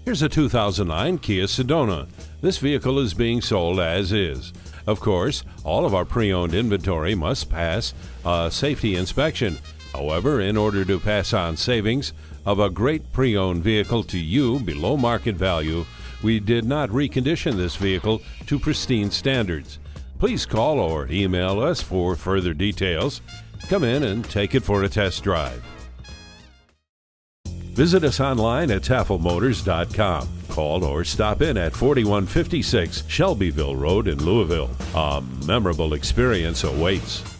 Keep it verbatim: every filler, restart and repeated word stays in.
Here's a two thousand nine Kia Sedona. This vehicle is being sold as is. Of course, all of our pre-owned inventory must pass a safety inspection. However, in order to pass on savings of a great pre-owned vehicle to you below market value, we did not recondition this vehicle to pristine standards. Please call or email us for further details. Come in and take it for a test drive. Visit us online at tafel motors dot com. Call or stop in at forty-one fifty-six Shelbyville Road in Louisville. A memorable experience awaits.